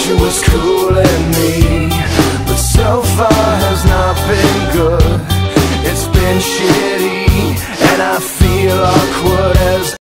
she was cooling me, but so far has not been good. It's been shitty, and I feel awkward as